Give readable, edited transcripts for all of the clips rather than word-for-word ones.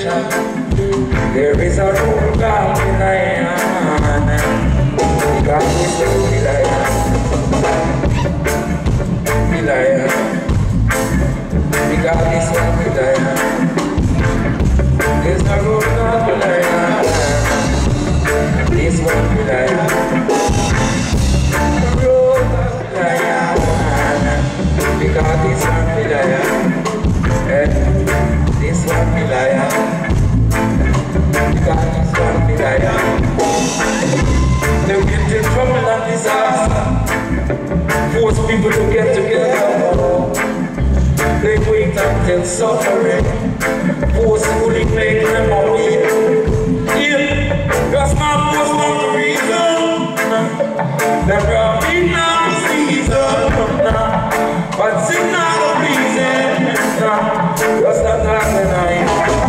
There is a road called the lion. God is the lion. The lion. God is the lion. There's a road called the lion. This one the lion. The road called the lion. God is the lion. This one the lion. God is the lion. They get in trouble and disaster. Force people to get together. They wait until suffering. Forcefully make them away. That's not what's not the reason. There are been no season. But it's not the reason. That's not happening.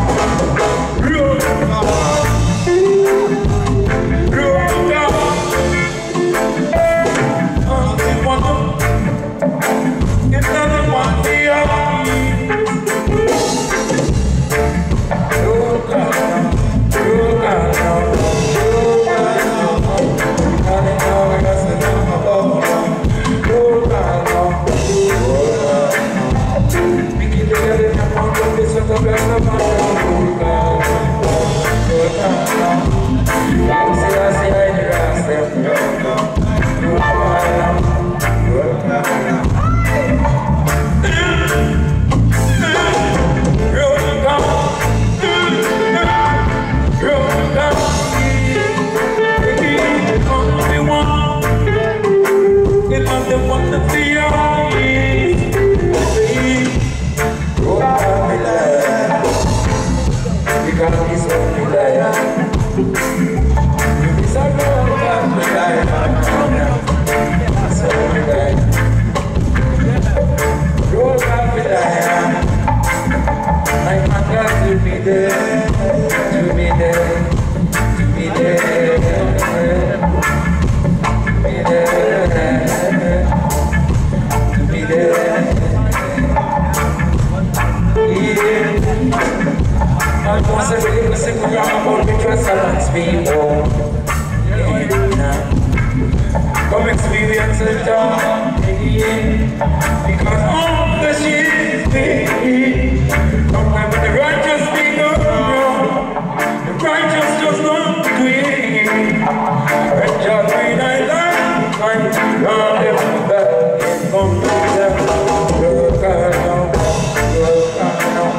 Come experience it all again, because all the shit is big. Sometimes when the righteous people wrong, the righteous just don't quit. When just when I like, I'm them back and come to them. Work hard now, work hard now,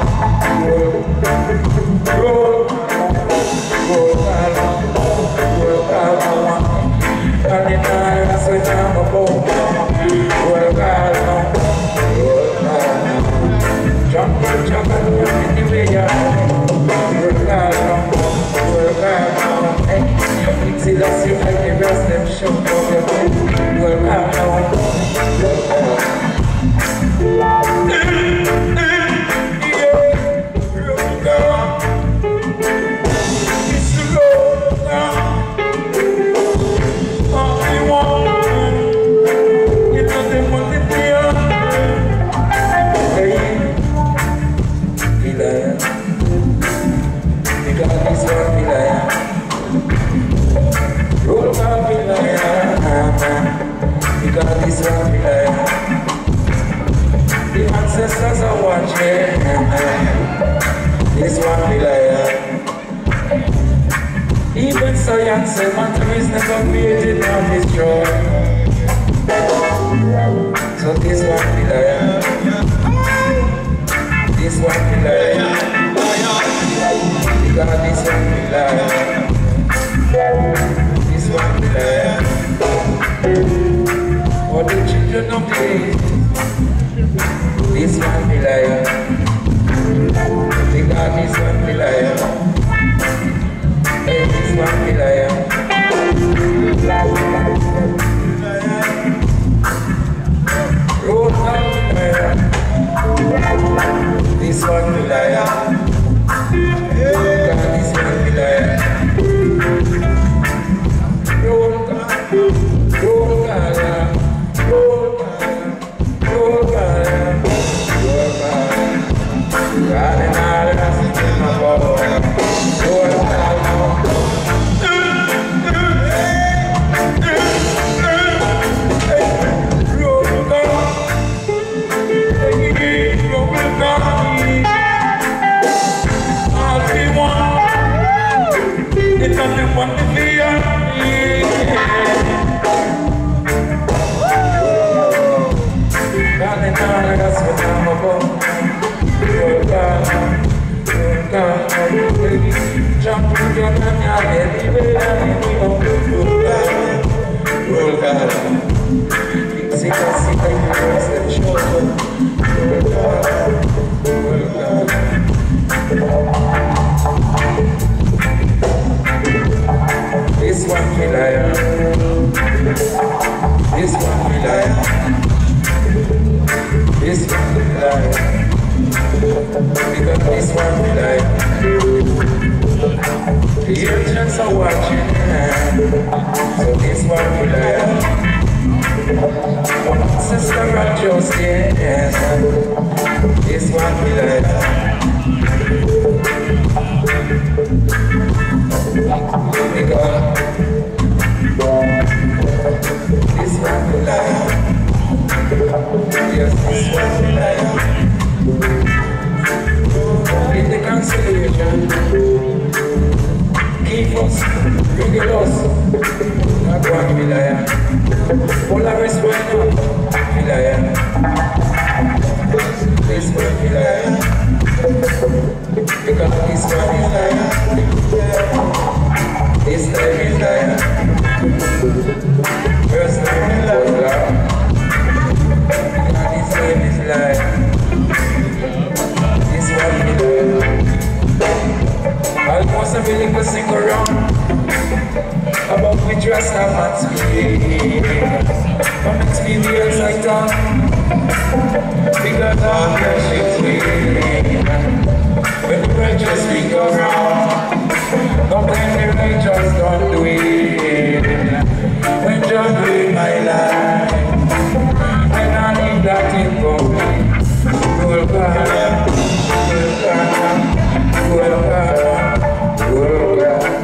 work hard now. And the night I say I'm a boat. Work hard now, work hard now. Jump anyway you work hard now, work hard now. Hey, see that's you like the rest them show up your head. Work hard now, work hard. The ancestors are watching. This one be liar. Even science and matter is never created nor destroyed. So this one be liar. This one be liar. Because this one be liar. This one be liar. For the children of the age, this one be liar. Because this one be liar. Hey, this one be liar. Road down the liar. This one be liar. Because this one be liar. nothing but the fear. Darling, darling, that's what I'm about. Jump to your baby, this one feel like, this one feel like, this one feel like, because this one feel like, the agents are watching, so this one feel like, sister of justice, this one feel like, because this one feel like, yes, this one feel like, in the conciliation, keep us rigorous, not one Vilaya, Polaris one, Vilaya, this one Vilaya, because this one is Vilaya, this time is Vilaya, first time is Vilaya, because this time is Vilaya. Almost a feeling to sing around about which Rasta man's feeling. From experience I talk, because all the shit's feeling. When the righteous speak around, don't blame the righteous, don't do it. When John do my life, when I need that info, Roll back, roll back, roll back, roll back.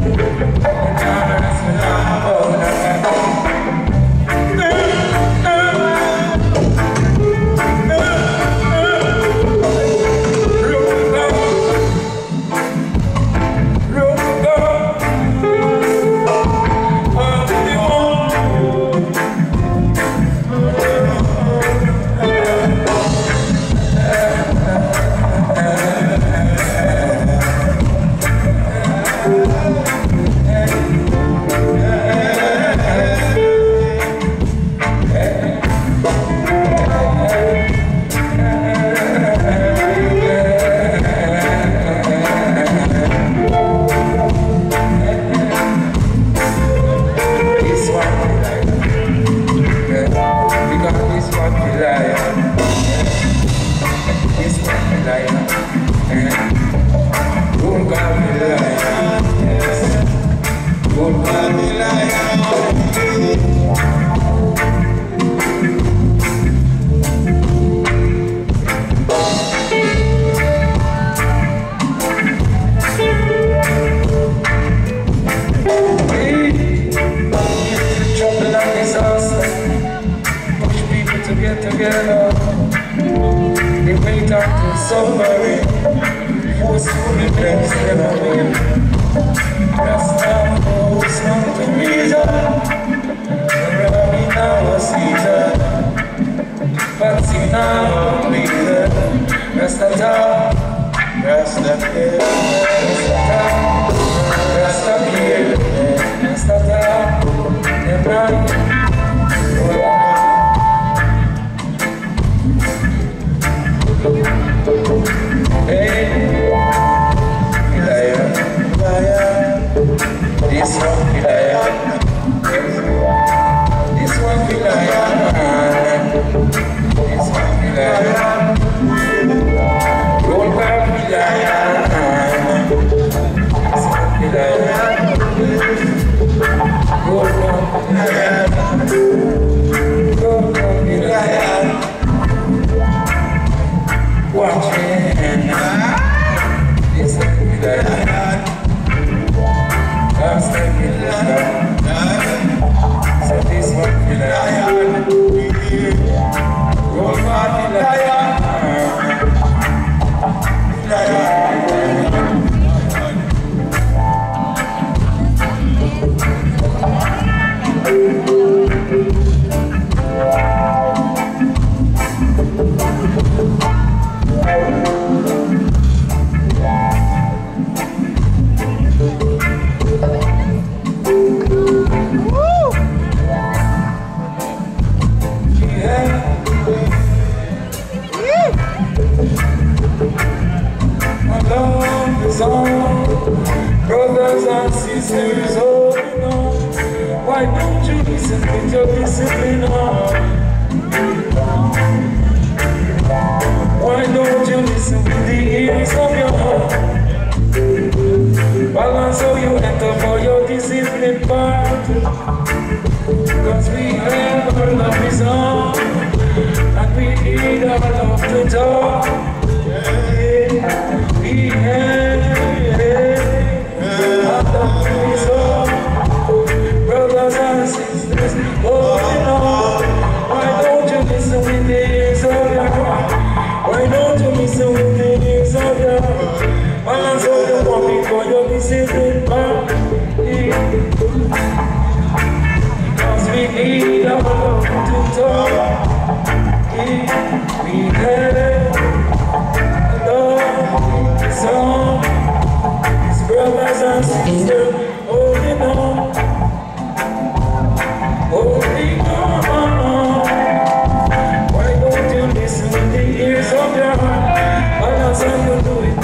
Together, they wait until suffering, forcefully brings them away. Rasta knows not to reason, running our season, but see now, reason. Rasta talk, Rasta care, Rasta care, Rasta talk, and run. Hey, Vilaya, this one Vilaya, this one Vilaya, this one Vilaya, roll back Vilaya, this one Vilaya, roll back Vilaya, roll back Vilaya. Watching this like that. Last time Why don't you listen with your discipline on? Why don't you listen with the ears of your heart? Balance how you enter for your discipline part. Cause we have our love is on, and we need our love to talk. Yeah. We have our love is on. Brothers and sisters, holding on. Why don't you listen with the ears of your heart? Why don't you listen with the ears of your heart? Balance all you want before your discipline part. Because we need our love to talk. We have love song. His brothers and sisters holding on. Holding on. Why don't you listen with the ears of your heart? Balance how you do it.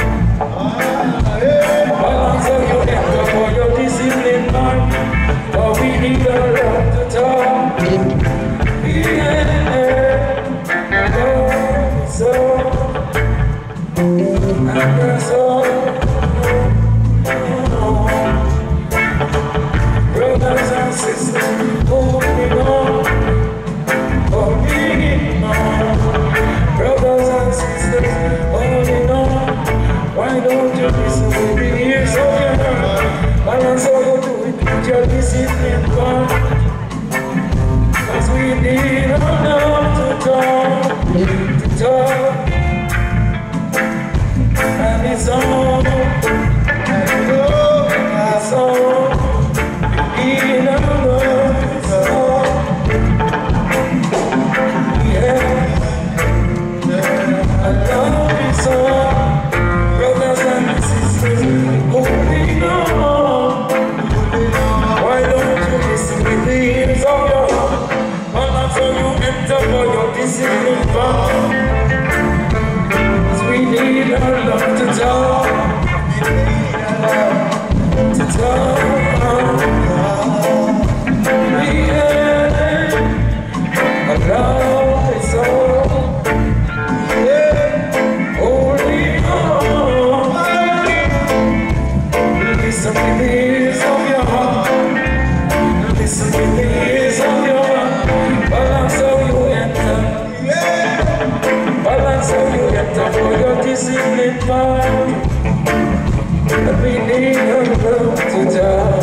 Balance how you enter for your discipline part. For we need our love to talk. Yeah, love so, and so. Brothers and sisters, holding on, holding on. Brothers and sisters, holding on. Why don't you listen with the ears of your heart? Balance how you do it with your discipline part. Cause we need our love to talk, and it's on, it's on. In our love, it's on. Yeah, our love is on. Brothers and sisters, holding on. Why don't you listen with the ears of your heart? Balance how you enter for your discipline part. Cause we need our love to talk, to talk. We have a love is all. Yeah, holding on. Listen with the ears of your heart. Listen with the ears of your heart. Balance how you enter. Yeah. Balance how you enter for your discipline part. And we need a love to die.